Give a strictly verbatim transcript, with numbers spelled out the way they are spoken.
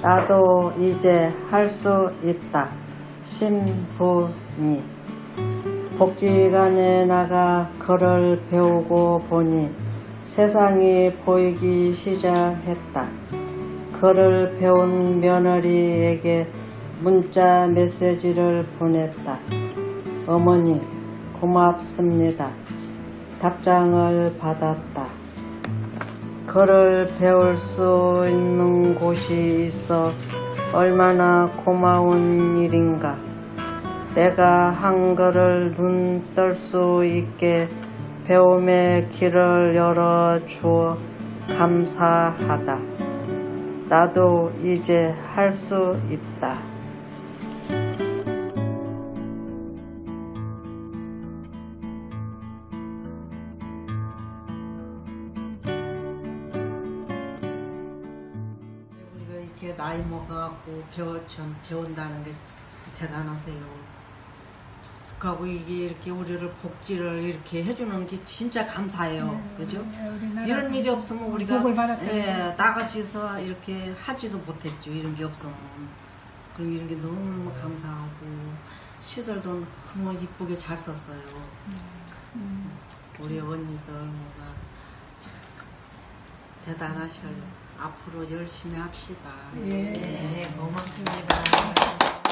나도 이제 할 수 있다. 신부니. 복지관에 나가 글을 배우고 보니 세상이 보이기 시작했다. 글을 배운 며느리에게 문자 메시지를 보냈다. 어머니 고맙습니다. 답장을 받았다. 글을 배울 수 있는 곳이 있어 얼마나 고마운 일인가. 내가 한글을 눈 뜰 수 있게 배움의 길을 열어주어 감사하다. 나도 이제 할 수 있다. 우리가 이렇게 나이 먹어갖고 배워, 전 배운다는 게 대단하세요. 그리고 이게 이렇게 우리를 복지를 이렇게 해주는 게 진짜 감사해요. 네, 그죠? 네, 이런 일이 없으면 우리가 예, 나같이서 이렇게 하지도 못했죠. 이런 게 없으면. 그리고 이런 게 너무너무 감사하고 시들도 너무 이쁘게 잘 썼어요. 음, 우리 언니들 뭐가 참 대단하셔요. 앞으로 열심히 합시다. 예, 네, 고맙습니다.